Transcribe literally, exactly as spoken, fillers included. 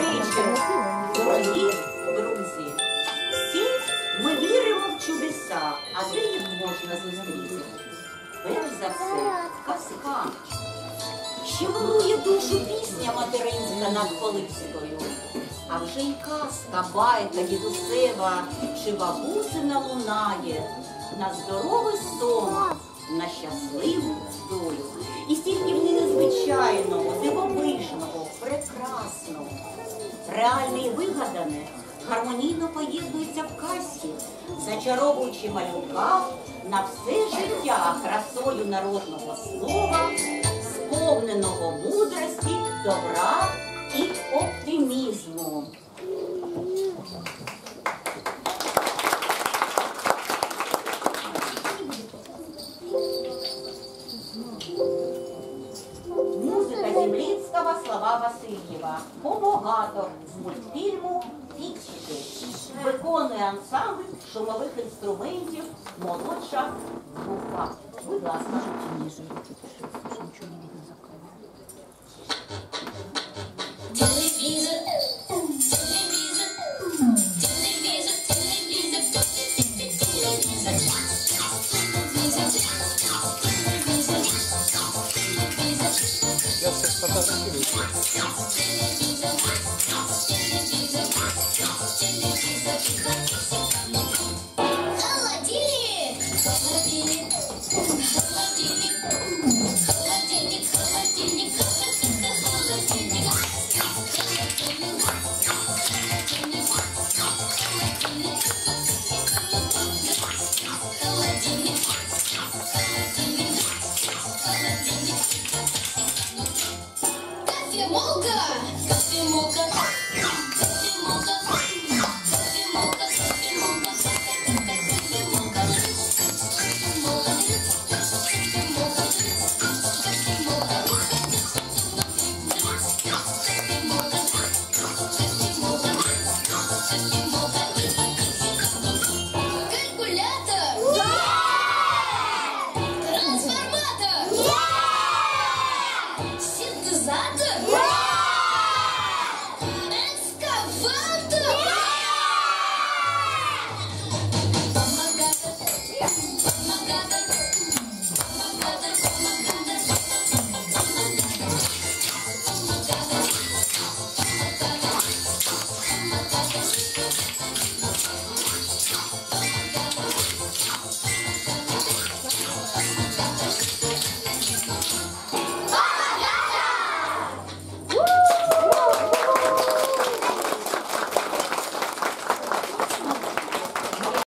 вечір, дорогі друзі. Всі ми віримо в чудеса, а де їх можна зустріти? Перш за все, казка. Ще милує душу пісня материнська над Колискою. А вже й казка, байка дідусева, чи бабусина лунає на здоровий сон, на щасливу долю. І стільки в ній незвичайного, дивовижного, прекрасного. Реальне і вигадане гармонійно поєднуються в казці, зачаровуючи малюка на все життя красою народного слова, сповненого мудрості, добра і оптимізму. Музика Землицького, слова Васильєва. Побагато з мультфільму «Фіксики». Виконує ансамбль шумових інструментів «Молодша група». Будь ласка. Я всех фотографирую. Холодильник! Холодильник! Холодильник! Холодильник! Холодильник! Холодильник! Кофемолка! Кофемолка!